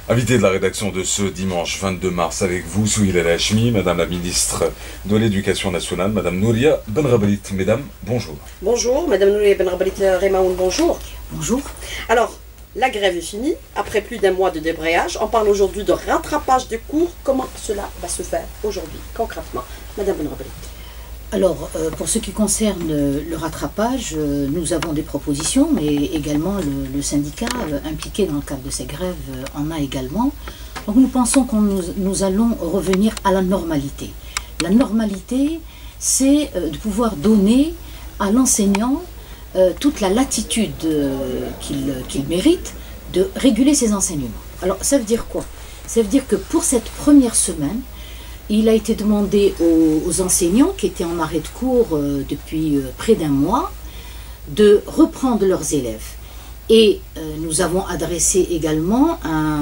Invité de la rédaction de ce dimanche 22 mars avec vous, Souhila El Hachmi, Madame la ministre de l'Éducation nationale, Madame Nouria Benrabrit. Mesdames, bonjour. Bonjour, Madame Nouria Benrabrit Remaoun, bonjour. Bonjour. Alors, la grève est finie, après plus d'un mois de débrayage. On parle aujourd'hui de rattrapage des cours. Comment cela va se faire aujourd'hui, concrètement, Madame Benrabrit? Alors, pour ce qui concerne le rattrapage, nous avons des propositions, mais également le syndicat impliqué dans le cadre de ces grèves en a également. Donc nous pensons que nous allons revenir à la normalité. La normalité, c'est de pouvoir donner à l'enseignant toute la latitude qu'il mérite de réguler ses enseignements. Alors, ça veut dire quoi? Ça veut dire que pour cette première semaine, il a été demandé aux enseignants qui étaient en arrêt de cours depuis près d'un mois de reprendre leurs élèves. Et nous avons adressé également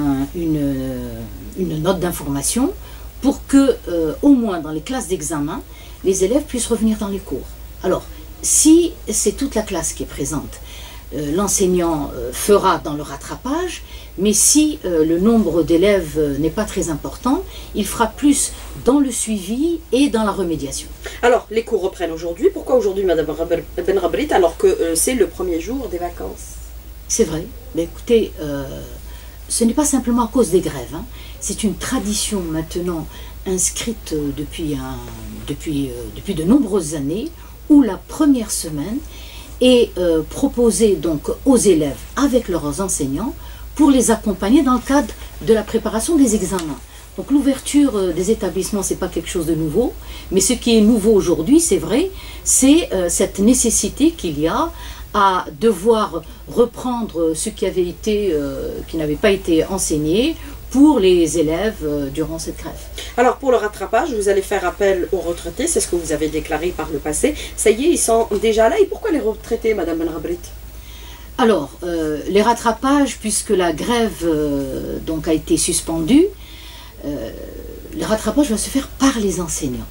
une note d'information pour que, au moins dans les classes d'examen, les élèves puissent revenir dans les cours. Alors, si c'est toute la classe qui est présente, l'enseignant fera dans le rattrapage, mais si le nombre d'élèves n'est pas très important, il fera plus dans le suivi et dans la remédiation. Alors, les cours reprennent aujourd'hui. Pourquoi aujourd'hui, Madame Benrabrit, alors que c'est le premier jour des vacances? C'est vrai. Mais écoutez, ce n'est pas simplement à cause des grèves. Hein. C'est une tradition maintenant inscrite depuis de nombreuses années, où la première semaine est proposée donc aux élèves avec leurs enseignants pour les accompagner dans le cadre de la préparation des examens. Donc l'ouverture des établissements, ce n'est pas quelque chose de nouveau, mais ce qui est nouveau aujourd'hui, c'est vrai, c'est cette nécessité qu'il y a à devoir reprendre ce qui n'avait pas été enseigné pour les élèves durant cette grève. Alors pour le rattrapage, vous allez faire appel aux retraités, c'est ce que vous avez déclaré par le passé. Ça y est, ils sont déjà là. Et pourquoi les retraités, Madame Benrabrit? Alors, les rattrapages, puisque la grève donc a été suspendue, le rattrapage va se faire par les enseignants.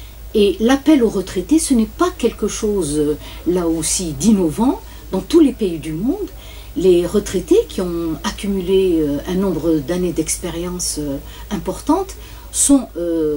Et l'appel aux retraités, ce n'est pas quelque chose, là aussi, d'innovant. Dans tous les pays du monde, les retraités qui ont accumulé un nombre d'années d'expérience importante sont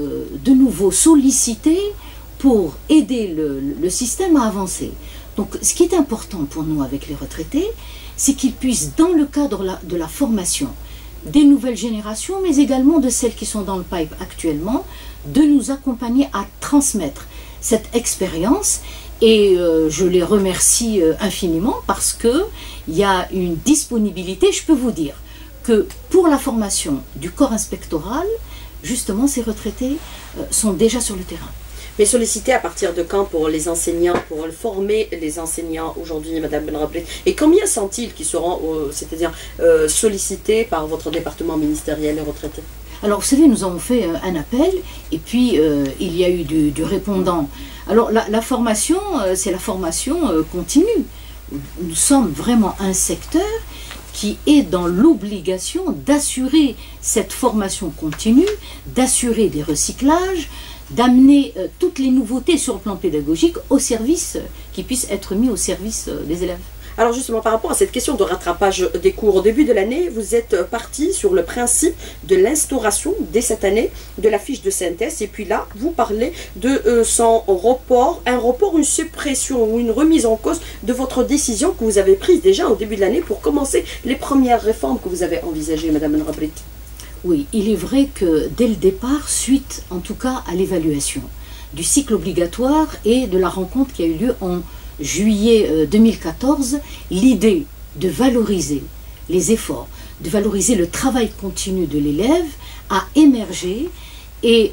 de nouveau sollicités pour aider le système à avancer. Donc, ce qui est important pour nous avec les retraités, c'est qu'ils puissent, dans le cadre de la formation des nouvelles générations, mais également de celles qui sont dans le pipe actuellement, de nous accompagner à transmettre cette expérience. Et je les remercie infiniment parce qu'il y a une disponibilité. Je peux vous dire que pour la formation du corps inspectoral, justement, ces retraités sont déjà sur le terrain. Mais sollicité à partir de quand pour les enseignants, pour former les enseignants aujourd'hui, Madame Benrabrit? Et combien sont-ils qui seront, c'est-à-dire sollicités par votre département ministériel et retraités? Alors, vous savez, nous avons fait un appel et puis il y a eu du répondant. Alors, la formation, c'est la formation continue. Nous sommes vraiment un secteur qui est dans l'obligation d'assurer cette formation continue, d'assurer des recyclages, d'amener toutes les nouveautés sur le plan pédagogique au service, qui puissent être mis au service des élèves. Alors justement, par rapport à cette question de rattrapage des cours, au début de l'année, vous êtes parti sur le principe de l'instauration, dès cette année, de la fiche de synthèse. Et puis là, vous parlez de son report, une suppression ou une remise en cause de votre décision que vous avez prise déjà au début de l'année pour commencer les premières réformes que vous avez envisagées, Madame Benrabrit. Oui, il est vrai que dès le départ, suite en tout cas à l'évaluation du cycle obligatoire et de la rencontre qui a eu lieu en juillet 2014, l'idée de valoriser les efforts, de valoriser le travail continu de l'élève a émergé et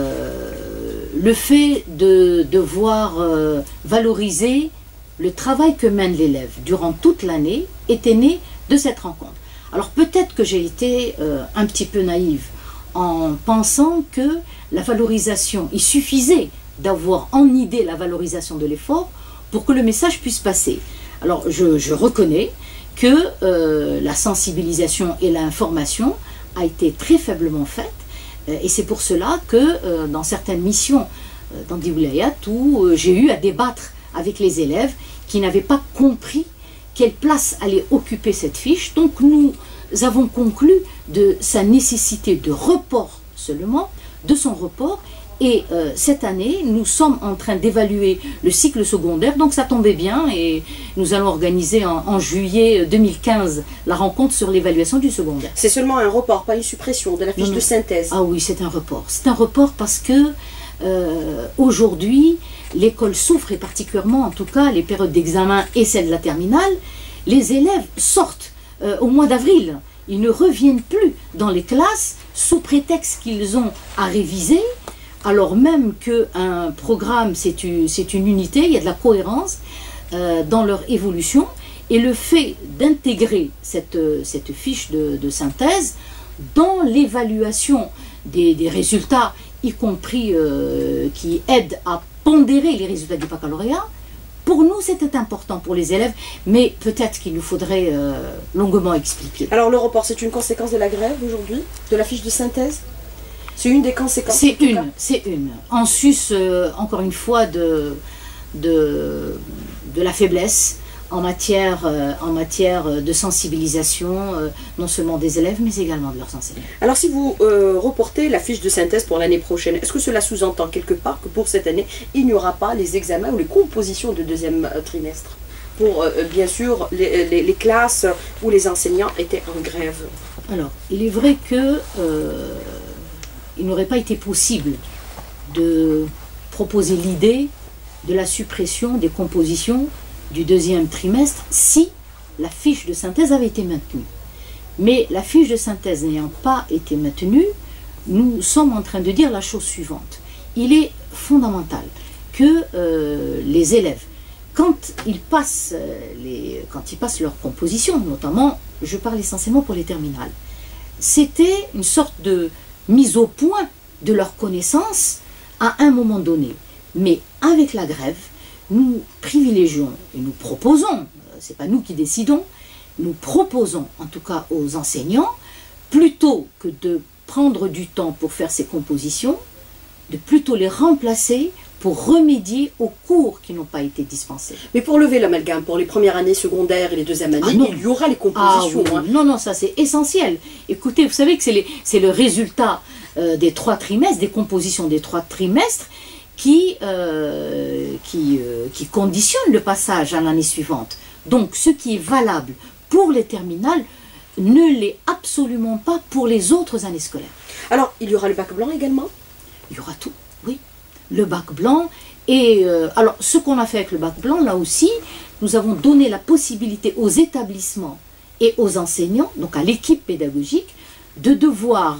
le fait de devoir valoriser le travail que mène l'élève durant toute l'année était né de cette rencontre. Alors peut-être que j'ai été un petit peu naïve en pensant que la valorisation, il suffisait d'avoir en idée la valorisation de l'effort pour que le message puisse passer. Alors je reconnais que la sensibilisation et l'information a été très faiblement faite et c'est pour cela que dans certaines missions dans des wilayats où j'ai eu à débattre avec les élèves qui n'avaient pas compris quelle place allait occuper cette fiche. Donc nous avons conclu de sa nécessité de report seulement, de son report. Et cette année, nous sommes en train d'évaluer le cycle secondaire, donc ça tombait bien et nous allons organiser en juillet 2015 la rencontre sur l'évaluation du secondaire. C'est seulement un report, pas une suppression de la fiche de synthèse. Ah oui, c'est un report. C'est un report parce que aujourd'hui, l'école souffre, et particulièrement en tout cas les périodes d'examen et celles de la terminale, les élèves sortent au mois d'avril. Ils ne reviennent plus dans les classes sous prétexte qu'ils ont à réviser, alors même qu'un programme, c'est une unité, il y a de la cohérence dans leur évolution. Et le fait d'intégrer cette fiche de synthèse dans l'évaluation des résultats, y compris qui aident à pondérer les résultats du baccalauréat, pour nous, c'était important pour les élèves, mais peut-être qu'il nous faudrait longuement expliquer. Alors le report, c'est une conséquence de la grève aujourd'hui, de la fiche de synthèse? C'est une des conséquences? C'est une. En sus, encore une fois, de la faiblesse en matière de sensibilisation, non seulement des élèves, mais également de leurs enseignants. Alors si vous reportez la fiche de synthèse pour l'année prochaine, est-ce que cela sous-entend quelque part que pour cette année, il n'y aura pas les examens ou les compositions de deuxième trimestre pour, bien sûr, les classes où les enseignants étaient en grève? Alors, il est vrai que il n'aurait pas été possible de proposer l'idée de la suppression des compositions du deuxième trimestre si la fiche de synthèse avait été maintenue. Mais la fiche de synthèse n'ayant pas été maintenue, nous sommes en train de dire la chose suivante. Il est fondamental que les élèves, quand ils passent leur composition, notamment, je parle essentiellement pour les terminales, c'était une sorte de mise au point de leurs connaissances à un moment donné. Mais avec la grève, nous privilégions et nous proposons, c'est pas nous qui décidons, nous proposons en tout cas aux enseignants, plutôt que de prendre du temps pour faire ces compositions, de plutôt les remplacer pour remédier aux cours qui n'ont pas été dispensés. Mais pour lever l'amalgame, pour les premières années secondaires et les deuxièmes années, il y aura les compositions. Ah, oui. Non, ça c'est essentiel. Écoutez, vous savez que c'est le résultat des 3 trimestres, des compositions des 3 trimestres, qui conditionne le passage à l'année suivante. Donc ce qui est valable pour les terminales ne l'est absolument pas pour les autres années scolaires. Alors, il y aura le bac blanc également? Il y aura tout, oui. Le bac blanc. Et alors, ce qu'on a fait avec le bac blanc, là aussi, nous avons donné la possibilité aux établissements et aux enseignants, donc à l'équipe pédagogique, de devoir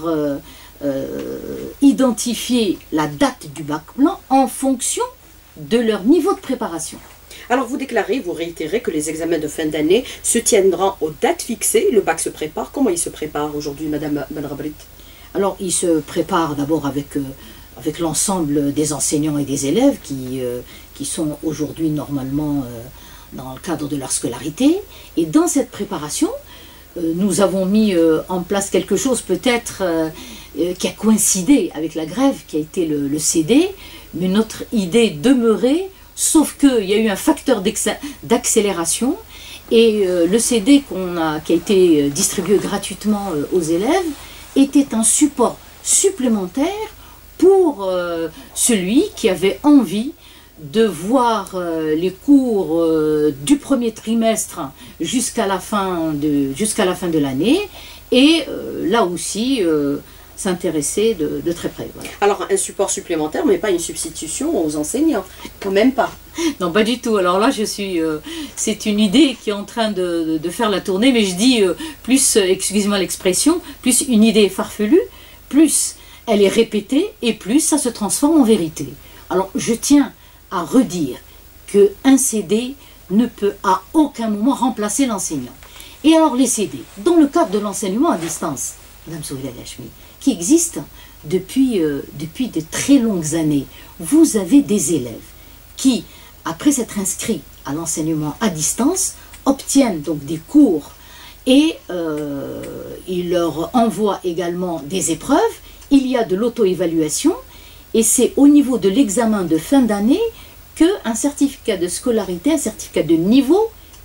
identifier la date du bac blanc en fonction de leur niveau de préparation. Alors vous déclarez, vous réitérez que les examens de fin d'année se tiendront aux dates fixées. Le bac se prépare. Comment il se prépare aujourd'hui, Madame Benrabrit? Alors il se prépare d'abord avec l'ensemble des enseignants et des élèves qui sont aujourd'hui normalement dans le cadre de leur scolarité. Et dans cette préparation, nous avons mis en place quelque chose peut-être qui a coïncidé avec la grève, qui a été le CD, mais notre idée demeurait, sauf qu'il y a eu un facteur d'accélération, et le CD qui a été distribué gratuitement aux élèves était un support supplémentaire pour celui qui avait envie de voir les cours du premier trimestre jusqu'à la fin de l'année, et là aussi s'intéresser de très près. Voilà. Alors un support supplémentaire, mais pas une substitution aux enseignants, quand même pas. Non, pas du tout. Alors là, c'est une idée qui est en train de faire la tournée, mais je dis plus, excusez-moi l'expression, plus une idée farfelue, plus elle est répétée, et plus ça se transforme en vérité. Alors je tiens à redire qu'un CD ne peut à aucun moment remplacer l'enseignant. Et alors les CD, dans le cadre de l'enseignement à distance, Madame Souhila El Hachmi, qui existe depuis de très longues années, vous avez des élèves qui, après s'être inscrits à l'enseignement à distance, obtiennent donc des cours, et ils leur envoient également des épreuves. Il y a de l'auto-évaluation, et c'est au niveau de l'examen de fin d'année qu'un certificat de scolarité, un certificat de niveau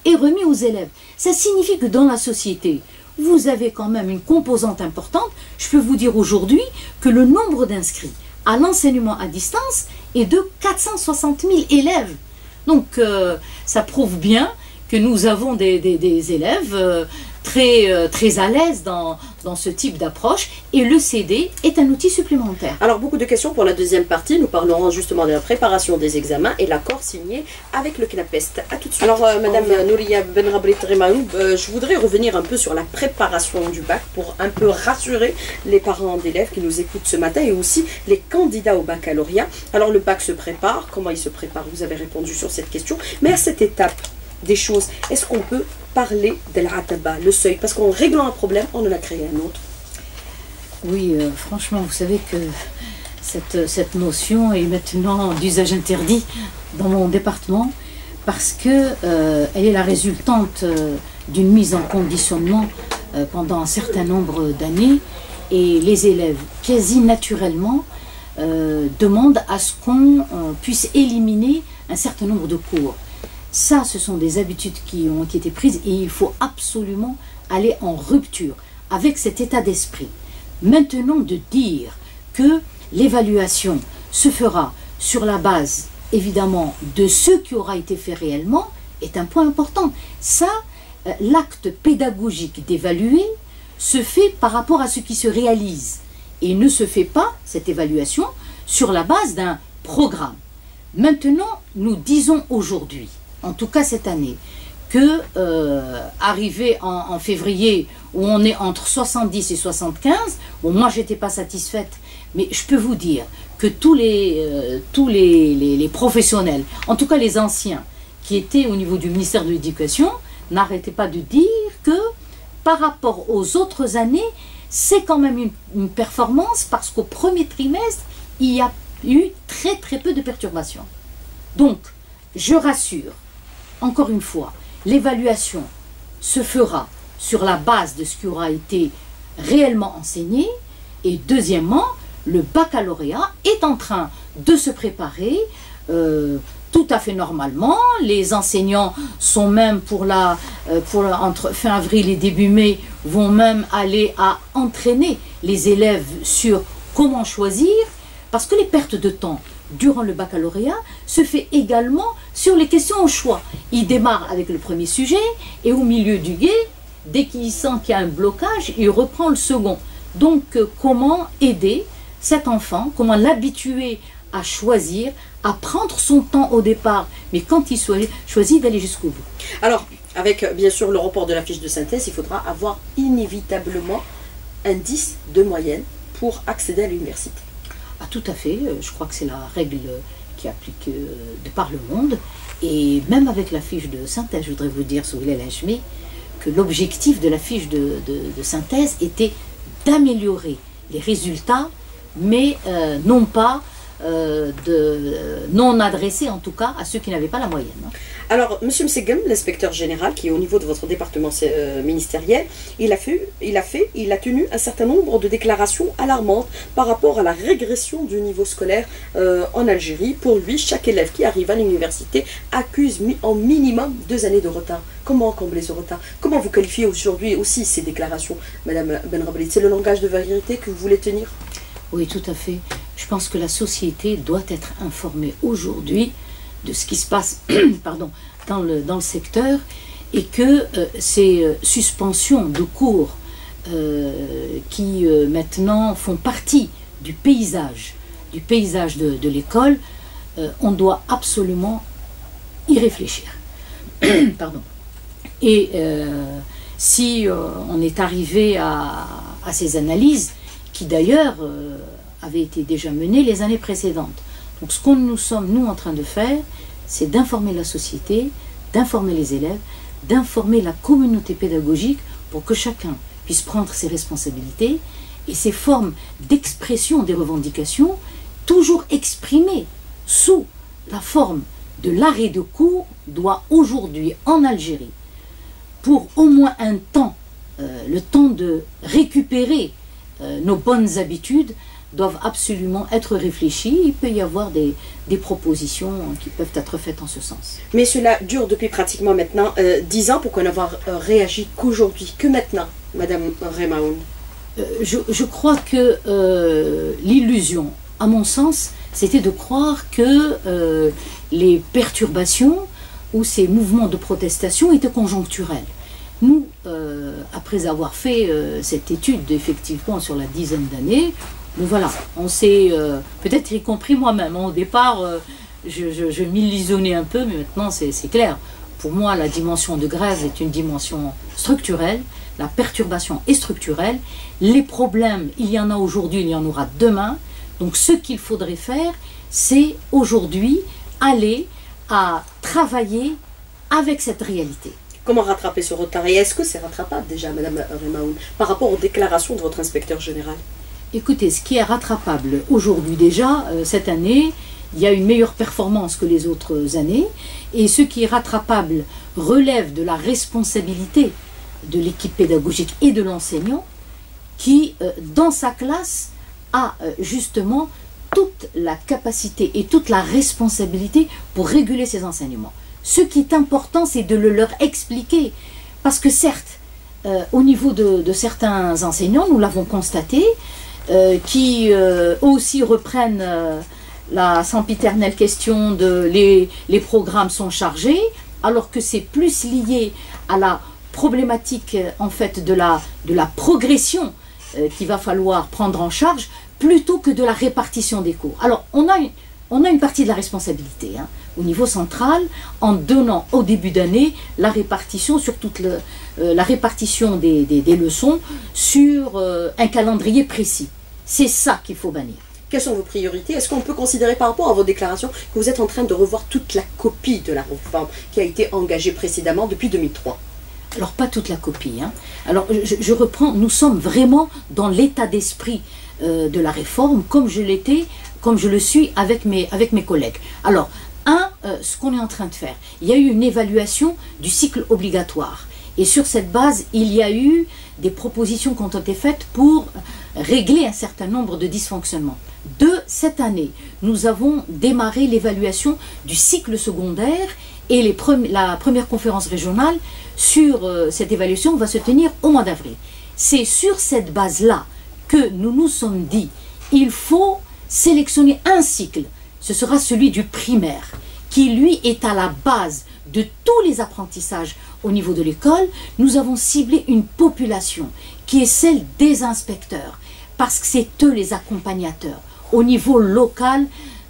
est remis aux élèves. Ça signifie que dans la société, vous avez quand même une composante importante. Je peux vous dire aujourd'hui que le nombre d'inscrits à l'enseignement à distance est de 460 000 élèves. Donc ça prouve bien que nous avons des élèves très à l'aise dans ce type d'approche, et le CD est un outil supplémentaire. Alors beaucoup de questions pour la deuxième partie. Nous parlerons justement de la préparation des examens et l'accord signé avec le CNAPEST. À tout de suite. Alors Madame Nouria Benrablit Remaoub, je voudrais revenir un peu sur la préparation du bac pour un peu rassurer les parents d'élèves qui nous écoutent ce matin et aussi les candidats au baccalauréat. Alors le bac se prépare, comment il se prépare? Vous avez répondu sur cette question, mais à cette étape des choses, est-ce qu'on peut parler de l'ataba, le seuil? Parce qu'en réglant un problème, on en a créé un autre. Oui, franchement, vous savez que cette notion est maintenant d'usage interdit dans mon département, parce que elle est la résultante d'une mise en conditionnement pendant un certain nombre d'années, et les élèves, quasi naturellement, demandent à ce qu'on puisse éliminer un certain nombre de cours. Ça, ce sont des habitudes qui ont été prises, et il faut absolument aller en rupture avec cet état d'esprit. Maintenant, de dire que l'évaluation se fera sur la base, évidemment, de ce qui aura été fait réellement, est un point important. Ça, l'acte pédagogique d'évaluer se fait par rapport à ce qui se réalise, et ne se fait pas, cette évaluation, sur la base d'un programme. Maintenant, nous disons aujourd'hui, en tout cas cette année, que arrivé en février, où on est entre 70 et 75, bon, moi j'étais pas satisfaite, mais je peux vous dire que tous les professionnels, en tout cas les anciens, qui étaient au niveau du ministère de l'Éducation, n'arrêtaient pas de dire que par rapport aux autres années, c'est quand même une performance, parce qu'au premier trimestre, il y a eu très peu de perturbations. Donc, je rassure, encore une fois, l'évaluation se fera sur la base de ce qui aura été réellement enseigné, et deuxièmement, le baccalauréat est en train de se préparer tout à fait normalement. Les enseignants sont même entre fin avril et début mai, vont même aller à entraîner les élèves sur comment choisir, parce que les pertes de temps durant le baccalauréat se fait également sur les questions au choix. Il démarre avec le premier sujet, et au milieu du gué, dès qu'il sent qu'il y a un blocage, il reprend le second. Donc comment aider cet enfant, comment l'habituer à choisir, à prendre son temps au départ, mais quand il choisit d'aller jusqu'au bout. Alors, avec bien sûr le report de la fiche de synthèse, il faudra avoir inévitablement un 10 de moyenne pour accéder à l'université. Ah, tout à fait, je crois que c'est la règle qui applique de par le monde. Et même avec la fiche de synthèse, je voudrais vous dire, Souhila El Hachmi, que l'objectif de la fiche de synthèse était d'améliorer les résultats, mais non pas non adressé en tout cas à ceux qui n'avaient pas la moyenne. Alors, M. Msegem, l'inspecteur général, qui est au niveau de votre département ministériel, il a tenu un certain nombre de déclarations alarmantes par rapport à la régression du niveau scolaire en Algérie. Pour lui, chaque élève qui arrive à l'université accuse en minimum 2 années de retard. Comment combler ce retard? Comment vous qualifiez aujourd'hui aussi ces déclarations, Madame Benrablit? C'est le langage de vérité que vous voulez tenir? Oui, tout à fait. Je pense que la société doit être informée aujourd'hui de ce qui se passe pardon, dans le secteur, et que ces suspensions de cours qui maintenant font partie du paysage de l'école, on doit absolument y réfléchir. Pardon. Et si on est arrivé à ces analyses, qui d'ailleurs avaient été déjà menées les années précédentes. Donc ce que nous sommes, nous, en train de faire, c'est d'informer la société, d'informer les élèves, d'informer la communauté pédagogique pour que chacun puisse prendre ses responsabilités, et ces formes d'expression des revendications, toujours exprimées sous la forme de l'arrêt de cours, doit aujourd'hui en Algérie, pour au moins un temps, le temps de récupérer nos bonnes habitudes, doivent absolument être réfléchies. Il peut y avoir des propositions qui peuvent être faites en ce sens. Mais cela dure depuis pratiquement maintenant 10 ans. Pourquoi n'avoir réagi qu'aujourd'hui, que maintenant, Madame Remaoun? Je crois que l'illusion, à mon sens, c'était de croire que les perturbations ou ces mouvements de protestation étaient conjoncturels. Nous, après avoir fait cette étude, effectivement, sur la dizaine d'années, voilà, on s'est, peut-être y compris moi-même, au départ, je m'illusionnais un peu, mais maintenant c'est clair. Pour moi, la dimension de grève est une dimension structurelle, la perturbation est structurelle, les problèmes, il y en a aujourd'hui, il y en aura demain, donc ce qu'il faudrait faire, c'est aujourd'hui aller à travailler avec cette réalité. Comment rattraper ce retard? Et est-ce que c'est rattrapable déjà, Madame Remaoun, par rapport aux déclarations de votre inspecteur général? Écoutez, ce qui est rattrapable aujourd'hui déjà, cette année, il y a une meilleure performance que les autres années. Et ce qui est rattrapable relève de la responsabilité de l'équipe pédagogique et de l'enseignant qui, dans sa classe, a justement toute la capacité et toute la responsabilité pour réguler ses enseignements. Ce qui est important, c'est de le leur expliquer. Parce que certes, au niveau de certains enseignants, nous l'avons constaté, qui aussi reprennent la sempiternelle question de les programmes sont chargés, alors que c'est plus lié à la problématique en fait de la progression qu'il va falloir prendre en charge, plutôt que de la répartition des cours. Alors on a une partie de la responsabilité au niveau central, en donnant au début d'année la répartition sur toute la répartition des leçons sur un calendrier précis. C'est ça qu'il faut bannir. Quelles sont vos priorités? Est-ce qu'on peut considérer par rapport à vos déclarations que vous êtes en train de revoir toute la copie de la réforme qui a été engagée précédemment depuis 2003? Alors pas toute la copie. Alors je reprends, nous sommes vraiment dans l'état d'esprit de la réforme comme je l'étais, comme je le suis avec mes collègues. Alors, ce qu'on est en train de faire, il y a eu une évaluation du cycle obligatoire. Et sur cette base, il y a eu des propositions qui ont été faites pour régler un certain nombre de dysfonctionnements. Cette année, nous avons démarré l'évaluation du cycle secondaire et la première conférence régionale sur cette évaluation va se tenir au mois d'avril. C'est sur cette base-là que nous nous sommes dit, il faut sélectionner un cycle, ce sera celui du primaire, qui lui est à la base de tous les apprentissages au niveau de l'école. Nous avons ciblé une population qui est celle des inspecteurs, parce que c'est eux les accompagnateurs au niveau local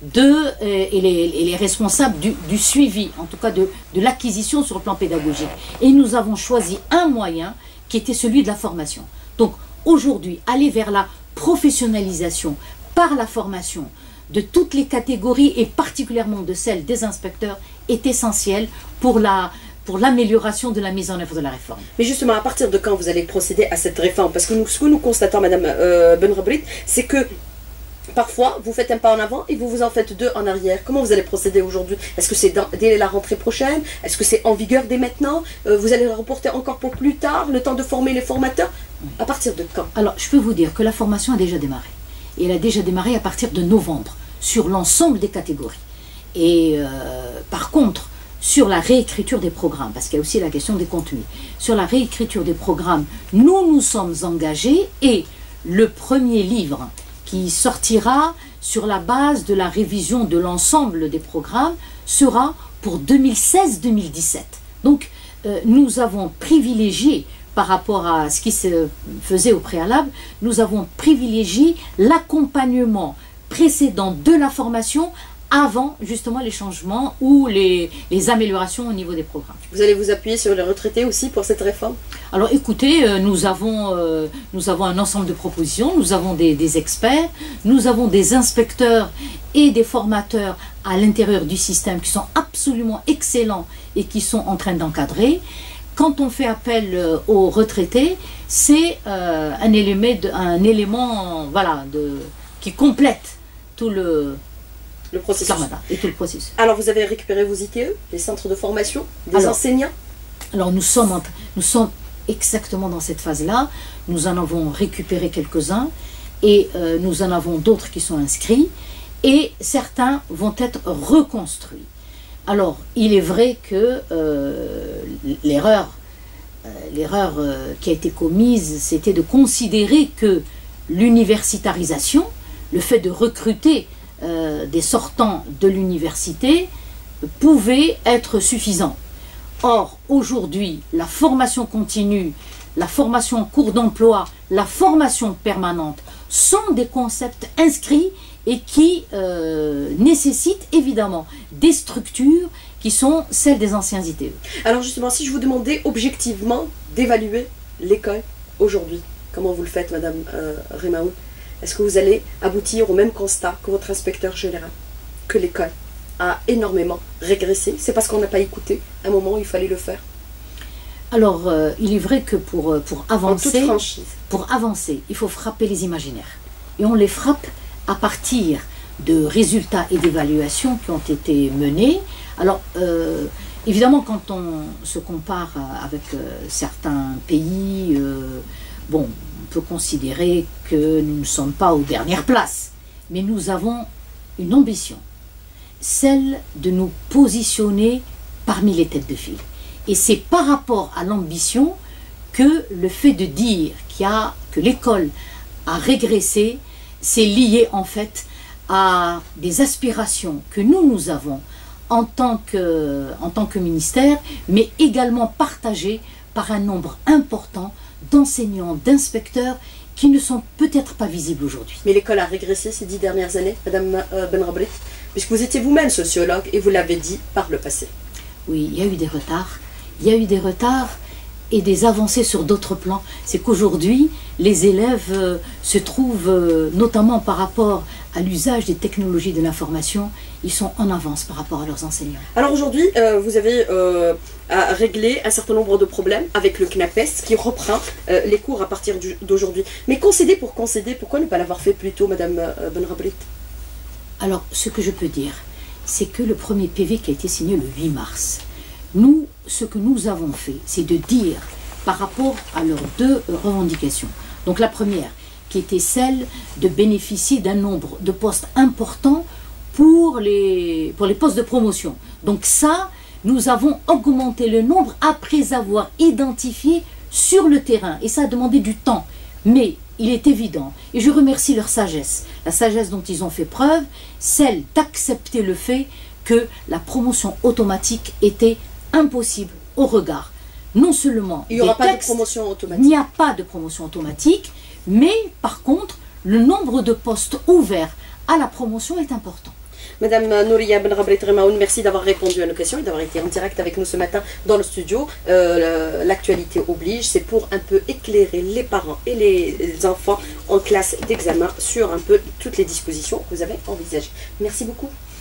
et les responsables du suivi, en tout cas de l'acquisition sur le plan pédagogique. Et nous avons choisi un moyen qui était celui de la formation. Donc aujourd'hui, aller vers la professionnalisation par la formation de toutes les catégories et particulièrement de celle des inspecteurs est essentiel pour l'amélioration de la mise en œuvre de la réforme. Mais justement, à partir de quand vous allez procéder à cette réforme? Parce que ce que nous constatons, Madame Benrabrit, c'est que parfois, vous faites un pas en avant et vous en faites deux en arrière. Comment vous allez procéder aujourd'hui? Est-ce que c'est dès la rentrée prochaine? Est-ce que c'est en vigueur dès maintenant? Vous allez le reporter encore pour plus tard, le temps de former les formateurs? À partir de quand? Alors, je peux vous dire que la formation a déjà démarré. Et elle a déjà démarré à partir de novembre, sur l'ensemble des catégories. Et par contre, sur la réécriture des programmes, parce qu'il y a aussi la question des contenus, sur la réécriture des programmes, nous sommes engagés et le premier livre qui sortira sur la base de la révision de l'ensemble des programmes sera pour 2016-2017. Donc, nous avons privilégié, par rapport à ce qui se faisait au préalable, nous avons privilégié l'accompagnement précédent de la formation avant justement les changements ou les améliorations au niveau des programmes. Vous allez vous appuyer sur les retraités aussi pour cette réforme? Alors écoutez, nous avons un ensemble de propositions, nous avons des experts, nous avons des inspecteurs et des formateurs à l'intérieur du système qui sont absolument excellents et qui sont en train d'encadrer. Quand on fait appel aux retraités, c'est un élément voilà, qui complète tout le processus. Et tout le processus. Alors vous avez récupéré vos ITE, les centres de formation, des enseignants? Alors nous sommes exactement dans cette phase-là. Nous en avons récupéré quelques-uns et nous en avons d'autres qui sont inscrits, et certains vont être reconstruits. Alors, il est vrai que l'erreur qui a été commise, c'était de considérer que l'universitarisation, le fait de recruter des sortants de l'université, pouvait être suffisant. Or, aujourd'hui, la formation continue, la formation en cours d'emploi, la formation permanente sont des concepts inscrits et qui nécessitent évidemment des structures qui sont celles des anciens ITE. Alors justement, si je vous demandais objectivement d'évaluer l'école aujourd'hui, comment vous le faites, Madame Remaoun? Est-ce que vous allez aboutir au même constat que votre inspecteur général, que l'école a énormément régressé? C'est parce qu'on n'a pas écouté à un moment où il fallait le faire? Alors, il est vrai que pour avancer, il faut frapper les imaginaires. Et on les frappe à partir de résultats et d'évaluations qui ont été menés. Alors, évidemment, quand on se compare avec certains pays, bon, on peut considérer que nous ne sommes pas aux dernières places. Mais nous avons une ambition, celle de nous positionner parmi les têtes de file. Et c'est par rapport à l'ambition que le fait de dire que l'école a régressé, c'est lié en fait à des aspirations que nous avons en tant que ministère, mais également partagées par un nombre important d'enseignants, d'inspecteurs qui ne sont peut-être pas visibles aujourd'hui. Mais l'école a régressé ces 10 dernières années, Madame Benrabrit, puisque vous étiez vous-même sociologue et vous l'avez dit par le passé. Oui, il y a eu des retards. Il y a eu des retards et des avancées sur d'autres plans. C'est qu'aujourd'hui, les élèves se trouvent, notamment par rapport à l'usage des technologies de l'information, ils sont en avance par rapport à leurs enseignants. Alors aujourd'hui, vous avez à régler un certain nombre de problèmes avec le CNAPES qui reprend les cours à partir d'aujourd'hui. Mais concéder pour concéder, pourquoi ne pas l'avoir fait plus tôt, Madame Benrabrit? Alors, ce que je peux dire, c'est que le premier PV qui a été signé le 8 mars, nous, ce que nous avons fait, c'est de dire par rapport à leurs deux revendications. Donc la première, qui était celle de bénéficier d'un nombre de postes importants pour les postes de promotion. Donc ça, nous avons augmenté le nombre après avoir identifié sur le terrain. Et ça a demandé du temps. Mais il est évident, et je remercie leur sagesse, la sagesse dont ils ont fait preuve, celle d'accepter le fait que la promotion automatique était impossible au regard non seulement il n'y aura des pas textes, de promotion automatique. il n'y a pas de promotion automatique, mais par contre, le nombre de postes ouverts à la promotion est important. Madame Nouria Benrabrit Remaoun, merci d'avoir répondu à nos questions et d'avoir été en direct avec nous ce matin dans le studio. L'actualité oblige, c'est pour un peu éclairer les parents et les enfants en classe d'examen sur un peu toutes les dispositions que vous avez envisagées. Merci beaucoup.